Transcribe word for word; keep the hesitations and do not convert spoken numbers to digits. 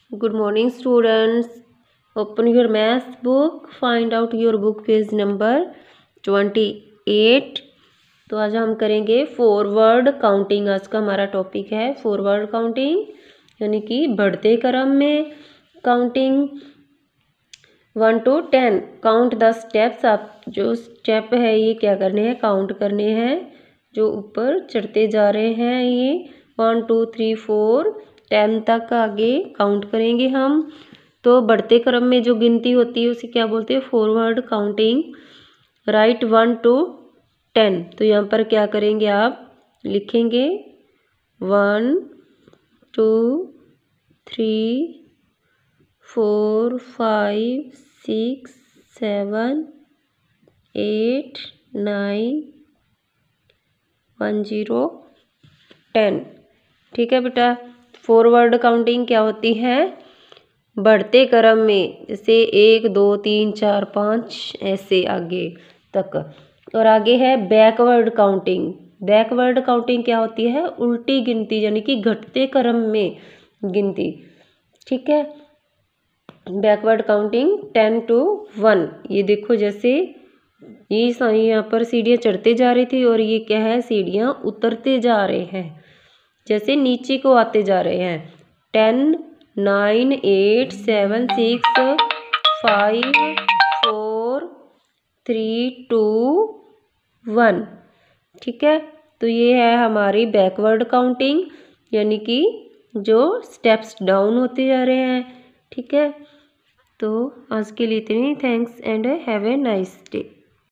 Good morning, students. Open your math book. Find out your book page number twenty-eight. तो आज हम करेंगे forward counting. आज का हमारा टॉपिक है फॉरवर्ड काउंटिंग, यानी कि बढ़ते क्रम में counting. One to ten count the steps. आप जो स्टेप है ये क्या करने हैं, काउंट करने हैं, जो ऊपर चढ़ते जा रहे हैं। ये one two three four ten तक आगे काउंट करेंगे हम। तो बढ़ते क्रम में जो गिनती होती है उसे क्या बोलते हैं, forward counting. Right one to ten. तो यहाँ पर क्या करेंगे, आप लिखेंगे one two three four five six seven eight nine one zero ten. ठीक है बेटा। फॉरवर्ड काउंटिंग क्या होती है, बढ़ते क्रम में, जैसे एक दो तीन चार पाँच ऐसे आगे तक। और आगे है बैकवर्ड काउंटिंग। बैकवर्ड काउंटिंग क्या होती है, उल्टी गिनती, यानी कि घटते क्रम में गिनती। ठीक है। Backward counting ten to one. ये देखो, जैसे ये सारी यहाँ पर सीढ़ियाँ चढ़ते जा रही थी और ये क्या है, सीढ़ियाँ उतरते जा रहे हैं, जैसे नीचे को आते जा रहे हैं। Ten nine eight seven six five four three two one. ठीक है। तो ये है हमारी बैकवर्ड काउंटिंग, यानी कि जो स्टेप्स डाउन होते जा रहे हैं। ठीक है। तो आज के लिए इतनी। Thanks and have a nice day.